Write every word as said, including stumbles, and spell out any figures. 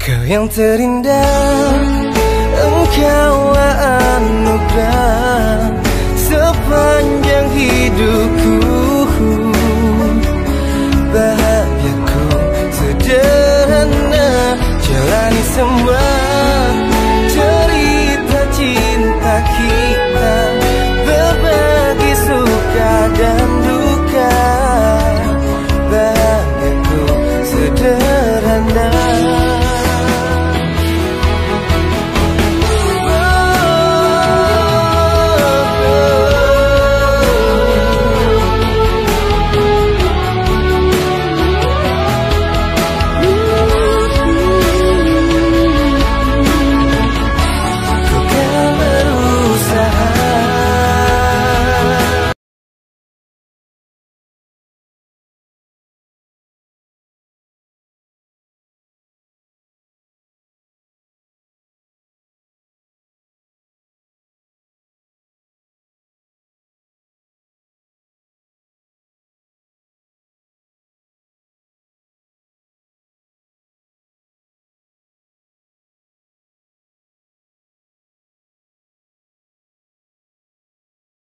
Kau yang terindah, engkaulah anugerah sepanjang hidupku. Bahagiaku sederhana, jalani semua cerita cinta kita, berbagi suka dan duka. Bahagiaku sederhana.